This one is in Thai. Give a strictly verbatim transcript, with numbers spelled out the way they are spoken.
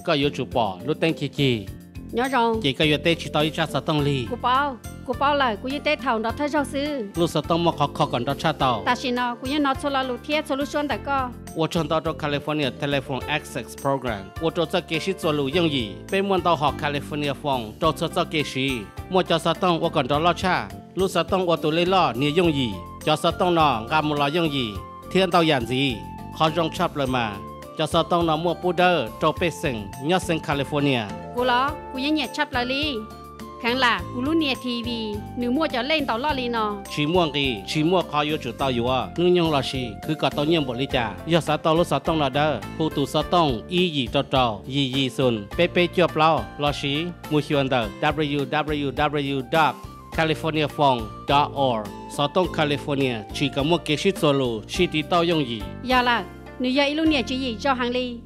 ก็อยู่จุปอรู้เต็งจีจี nhớ rồi จีก็อยู่เตชิตอยจัดสตองลี cô bao cô bao lại cô như tết thầu đó thấy sao sư รู้สตองมาขอขอก่อนรสชาติต่อ ta chỉ nó cô như nó cho là lụt thiết solution tại co 我创造着 California Telephone Access Program 我做这给是做路用语被问到好 California phone 做这这给是我叫สตอง我ก่อนรอชารู้สตอง我ตัวเล่ล่อเนี่ย用语叫สตองนอกามุลา用语เทียนเตาอย่างจีเขาจงชอบเลยมาจะสตองนอมัวปูเดอร์โจเปซิงยอดเซนแคลิฟอร์เนีย cô lo cô như nhiệt chắp lại đi kháng là cô lúc nhiệt tivi nếu mua cho lên tàu lo đi nó ชีม่วงกีชีม่วงเขาอยู่จุดเตาอยู่อ่ะนุ่งยงรอชีคือก็ต้องเยี่ยมบริจาคยอดสตองรู้สตองรอเดอร์ผู้ตูสตองอียีจอจอยียีซุนเปเปจวบเล่ารอชีมูชวนเดอร์ ดับเบิลยู ดับเบิลยู ดับเบิลยู ดอท แคลิฟอร์เนีย โฟน ดอท ออร์ สตองแคลิฟอร์เนียชีกมัวเกชิโซลูชีติเต้ายงยี giờ là nếu giờ lúc nhiệt chỉ gì cho hàng ly